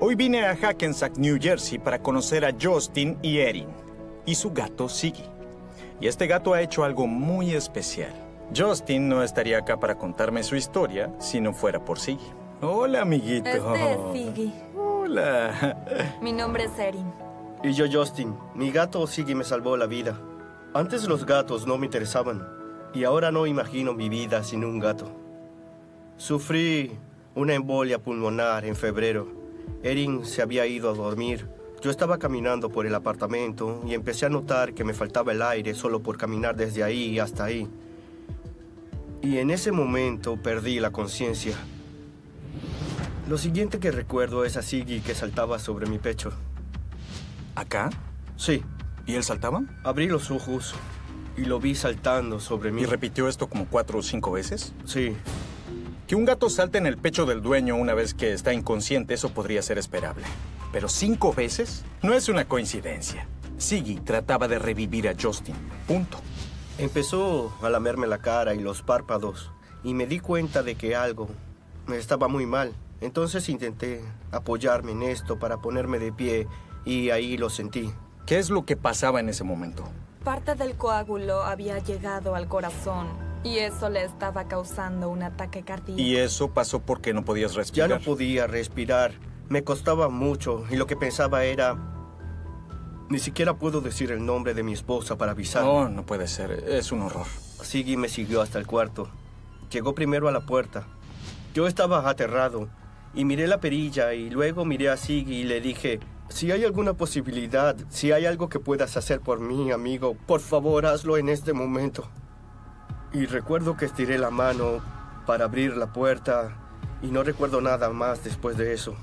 Hoy vine a Hackensack, New Jersey, para conocer a Justin y Erin, y su gato Siggy. Y este gato ha hecho algo muy especial. Justin no estaría acá para contarme su historia si no fuera por Siggy. Hola, amiguito. Este es Siggy. Hola. Mi nombre es Erin. Y yo, Justin. Mi gato Siggy me salvó la vida. Antes los gatos no me interesaban. Y ahora no imagino mi vida sin un gato. Sufrí una embolia pulmonar en febrero. Erin se había ido a dormir. Yo estaba caminando por el apartamento y empecé a notar que me faltaba el aire solo por caminar desde ahí hasta ahí. Y en ese momento perdí la conciencia. Lo siguiente que recuerdo es a Siggy que saltaba sobre mi pecho. ¿Acá? Sí. ¿Y él saltaba? Abrí los ojos y lo vi saltando sobre mí. ¿Y repitió esto como 4 o 5 veces? Sí. Que un gato salte en el pecho del dueño una vez que está inconsciente, eso podría ser esperable. Pero 5 veces no es una coincidencia. Siggy trataba de revivir a Justin. Punto. Empezó a lamerme la cara y los párpados y me di cuenta de que algo me estaba muy mal. Entonces intenté apoyarme en esto para ponerme de pie y ahí lo sentí. ¿Qué es lo que pasaba en ese momento? Parte del coágulo había llegado al corazón y eso le estaba causando un ataque cardíaco. ¿Y eso pasó porque no podías respirar? Ya no podía respirar. Me costaba mucho y lo que pensaba era... Ni siquiera puedo decir el nombre de mi esposa para avisar. No, no puede ser. Es un horror. Siggy me siguió hasta el cuarto. Llegó primero a la puerta. Yo estaba aterrado y miré la perilla y luego miré a Siggy y le dije... Si hay alguna posibilidad, si hay algo que puedas hacer por mí, amigo, por favor, hazlo en este momento. Y recuerdo que estiré la mano para abrir la puerta y no recuerdo nada más después de eso.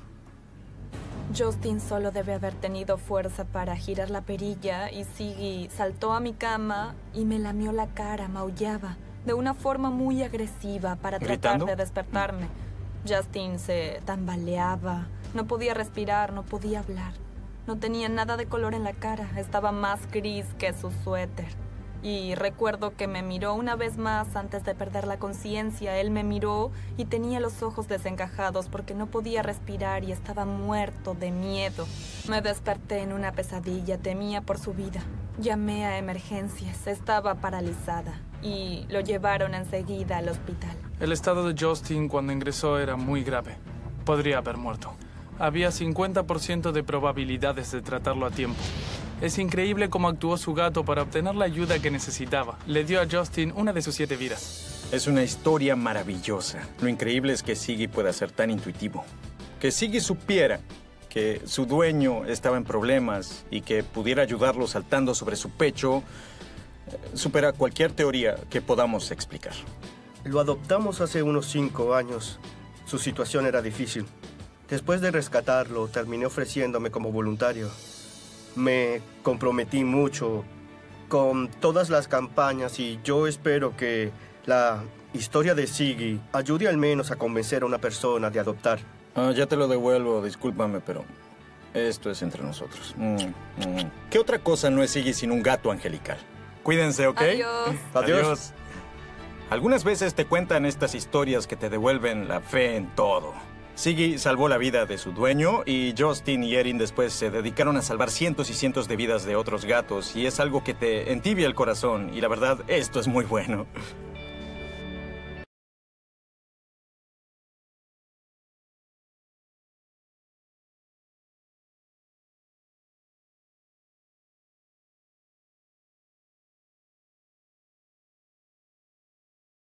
Justin solo debe haber tenido fuerza para girar la perilla y Siggy saltó a mi cama y me lamió la cara, maullaba, de una forma muy agresiva para tratar ¿Gritando? de despertarme. Justin se tambaleaba, no podía respirar, no podía hablar. No tenía nada de color en la cara, estaba más gris que su suéter. Y recuerdo que me miró una vez más antes de perder la conciencia. Él me miró y tenía los ojos desencajados porque no podía respirar y estaba muerto de miedo. Me desperté en una pesadilla, temía por su vida. Llamé a emergencias, estaba paralizada y lo llevaron enseguida al hospital. El estado de Justin cuando ingresó era muy grave. Podría haber muerto. Había 50% de probabilidades de tratarlo a tiempo. Es increíble cómo actuó su gato para obtener la ayuda que necesitaba. Le dio a Justin una de sus 7 vidas. Es una historia maravillosa. Lo increíble es que Siggy pueda ser tan intuitivo. Que Siggy supiera que su dueño estaba en problemas y que pudiera ayudarlo saltando sobre su pecho, supera cualquier teoría que podamos explicar. Lo adoptamos hace unos 5 años. Su situación era difícil. Después de rescatarlo, terminé ofreciéndome como voluntario. Me comprometí mucho con todas las campañas y yo espero que la historia de Siggy ayude al menos a convencer a una persona de adoptar. Ya te lo devuelvo, discúlpame, pero esto es entre nosotros. ¿Qué otra cosa no es Siggy sin un gato angelical? Cuídense, ¿ok? Adiós. Adiós. Algunas veces te cuentan estas historias que te devuelven la fe en todo. Siggy salvó la vida de su dueño y Justin y Erin después se dedicaron a salvar cientos y cientos de vidas de otros gatos y es algo que te entibia el corazón y la verdad, esto es muy bueno.